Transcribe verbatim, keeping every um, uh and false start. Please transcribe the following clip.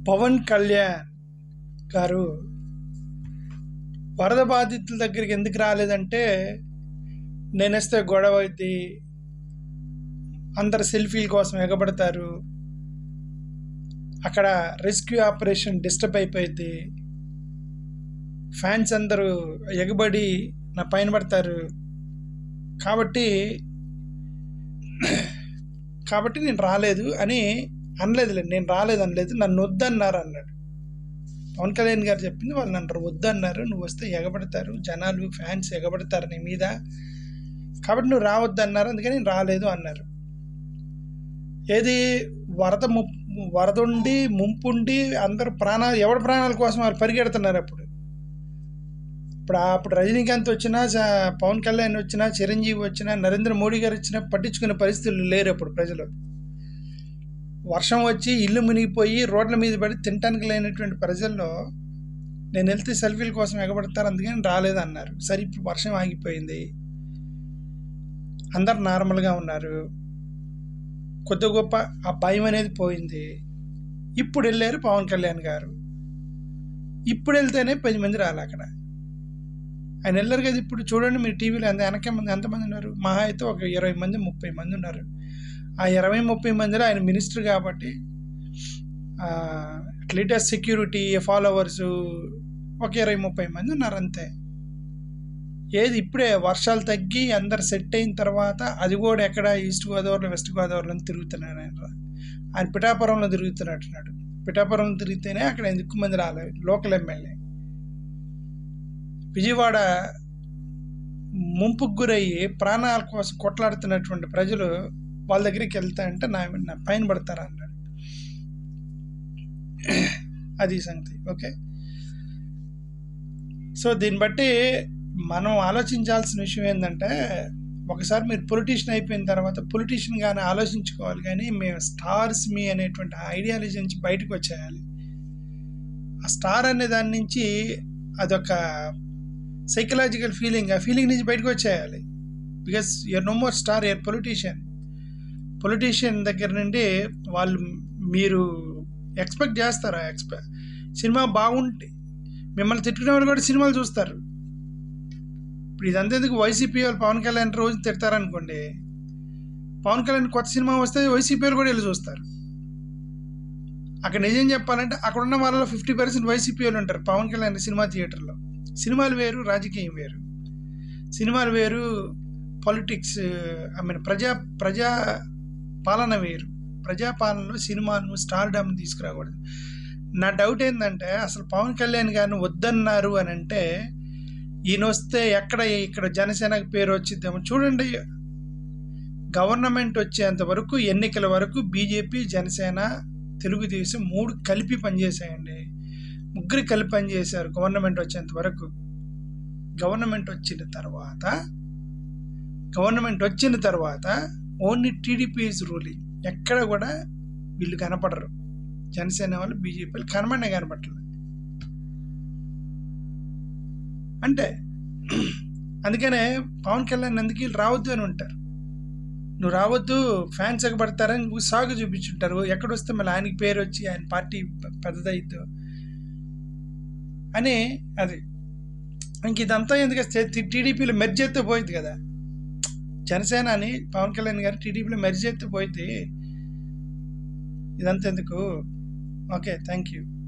పవన్ కళ్యాణ్ గారు వరద బాధితుల దగ్గరికి ఎందుకు రాలేదంటే, నేనేస్తే గొడవ అవుద్ది, అందరు సెల్ఫీల కోసం ఎగబడతారు, అక్కడ రెస్క్యూ ఆపరేషన్ డిస్టర్బ్ అయిపోయింది, ఫ్యాన్స్ అందరూ ఎగబడి నా పైన పడతారు, కాబట్టి కాబట్టి నేను రాలేదు అని అనలేదులే. నేను రాలేదు అనలేదు, నన్ను వద్దన్నారు అన్నాడు. పవన్ కళ్యాణ్ గారు చెప్పింది, వాళ్ళు నన్ను వద్దన్నారు, నువ్వు వస్తే ఎగబడతారు జనాలు, ఫ్యాన్స్ ఎగబడతారు నీ మీద, కాబట్టి నువ్వు రావద్దన్నారు, అందుకని నేను రాలేదు అన్నారు. ఏది వరద ము వరద ఉండి ముంపుండి అందరు ప్రాణాలు, ఎవరి ప్రాణాల కోసం వాళ్ళు పరిగెడుతున్నారు. అప్పుడు ఇప్పుడు అప్పుడు రజనీకాంత్ వచ్చినా, పవన్ కళ్యాణ్ వచ్చినా, చిరంజీవి వచ్చినా, నరేంద్ర మోడీ గారు వచ్చినా పట్టించుకునే పరిస్థితులు లేరు. అప్పుడు ప్రజలు వర్షం వచ్చి ఇల్లు మునిగిపోయి రోడ్ల మీద పడి తినటానికి లేనటువంటి ప్రజల్లో నేను వెళ్తే సెల్ఫీల కోసం ఎగబడతారు, అందుకని రాలేదన్నారు. సరే, ఇప్పుడు వర్షం ఆగిపోయింది, అందరు నార్మల్గా ఉన్నారు, కొద్ది గొప్ప ఆ భయం అనేది పోయింది. ఇప్పుడు వెళ్ళారు పవన్ కళ్యాణ్ గారు. ఇప్పుడు వెళ్తేనే పది మంది రాలి. అక్కడ ఆయన వెళ్ళారు కదా. ఇప్పుడు చూడండి మీరు టీవీలో ఎంత వెనక మంది ఎంతమంది ఉన్నారు, మహా అయితే ఒక ఇరవై మంది ముప్పై మంది ఉన్నారు. ఆ ఇరవై ముప్పై మందిలో ఆయన మినిస్టర్ కాబట్టి లేటెస్ట్ సెక్యూరిటీ ఫాలోవర్స్ ఒక ఇరవై ముప్పై మంది ఉన్నారు అంతే. ఏది ఇప్పుడే వర్షాలు తగ్గి అందరు సెట్ అయిన తర్వాత, అది కూడా ఎక్కడ ఈస్ట్ గోదావరిలో వెస్ట్ గోదావరిలో తిరుగుతున్నాడు ఆయన. ఆయన పిఠాపురంలో తిరుగుతున్నట్టున్నాడు. పిఠాపురంలో తిరిగితేనే అక్కడ ఎందుకు మంది రాలేదు. లోకల్ ఎమ్మెల్యే విజయవాడ ముంపుకు గురయ్యి ప్రాణాల కోసం కొట్లాడుతున్నటువంటి ప్రజలు వాళ్ళ దగ్గరికి వెళ్తా అంటే నా నా పైన పడతారా అన్నాడు. అది సంగతి. ఓకే, సో దీన్ని బట్టి మనం ఆలోచించాల్సిన విషయం ఏంటంటే, ఒకసారి మీరు పొలిటీషియన్ అయిపోయిన తర్వాత పొలిటీషియన్ కానీ ఆలోచించుకోవాలి, కానీ మేము స్టార్స్ మీ అనేటువంటి ఐడియాలజీ నుంచి బయటకు వచ్చేయాలి. ఆ స్టార్ అనే దాని నుంచి అదొక సైకలాజికల్ ఫీలింగ్, ఆ ఫీలింగ్ నుంచి బయటకు వచ్చేయాలి. Because you're no more star, you're politician. Politician దగ్గర నుండి వాళ్ళు మీరు ఎక్స్పెక్ట్ చేస్తారు. ఎక్స్పె సినిమా బాగుంటే మిమ్మల్ని తిట్టుకునే వాళ్ళు కూడా సినిమాలు చూస్తారు. ఇప్పుడు ఇదంతా ఎందుకు, వైసీపీ వాళ్ళు పవన్ కళ్యాణ్ రోజు తిడతారనుకోండి, పవన్ కళ్యాణ్ కొత్త సినిమా వస్తే వైసీపీ వాళ్ళు కూడా వెళ్ళి చూస్తారు. అక్కడ నిజం చెప్పాలంటే అక్కడ ఉన్న వాళ్ళలో ఫిఫ్టీ పర్సెంట్ వైసీపీ వాళ్ళు ఉంటారు పవన్ కళ్యాణ్ సినిమా థియేటర్లో. సినిమాలు వేరు, రాజకీయం వేరు. సినిమాలు వేరు, పాలిటిక్స్ ఐ మీన్ ప్రజా ప్రజా పాలన వేరు. ప్రజాపాలనలో సినిమాను స్టార్డమ్ని తీసుకురాకూడదు. నా డౌట్ ఏంటంటే, అసలు పవన్ కళ్యాణ్ గారిని వద్దన్నారు అని అంటే, ఈయన వస్తే ఎక్కడ ఇక్కడ జనసేనకు పేరు వచ్చిద్దాము. చూడండి, గవర్నమెంట్ వచ్చేంత వరకు, ఎన్నికల వరకు బీజేపీ, జనసేన, తెలుగుదేశం మూడు కలిపి పనిచేసాయండి. ముగ్గురు కలిపి పనిచేశారు గవర్నమెంట్ వచ్చేంత వరకు. గవర్నమెంట్ వచ్చిన తర్వాత గవర్నమెంట్ వచ్చిన తర్వాత ఓన్లీ టీడీపీ ఈజ్ రూలింగ్. ఎక్కడ కూడా వీళ్ళు కనపడరు, జనసేన వాళ్ళు, బీజేపీలు కనబడినా కనపడలేదు. అంటే అందుకనే పవన్ కళ్యాణ్ అందుకు వీళ్ళు రావద్దు అని ఉంటారు. నువ్వు రావద్దు, ఫ్యాన్స్ ఎగబడతారని సాగు చూపించుంటారు. ఎక్కడొస్తే మళ్ళీ ఆయనకి పేరు వచ్చి ఆయన పార్టీ పెద్దదైద్దు అని. అది ఇంక ఇదంతా ఎందుకు, టీడీపీలో మెర్జ్ చేస్తే పోయింది కదా. జనసేన అని పవన్ కళ్యాణ్ గారు టీడీపీలో మెర్జ్ చేస్తే పోయింది. ఇదంతా ఎందుకు? Okay, thank you.